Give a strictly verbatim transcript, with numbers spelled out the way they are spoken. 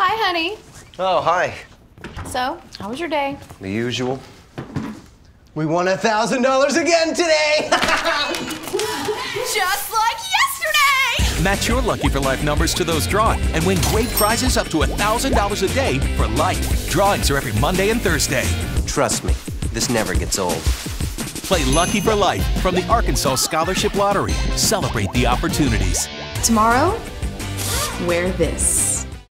Hi, honey. Oh, hi. So, how was your day? The usual. We won a thousand dollars again today! Just like yesterday! Match your Lucky for Life numbers to those drawing and win great prizes up to a thousand dollars a day for life. Drawings are every Monday and Thursday. Trust me, this never gets old. Play Lucky for Life from the Arkansas Scholarship Lottery. Celebrate the opportunities. Tomorrow, wear this.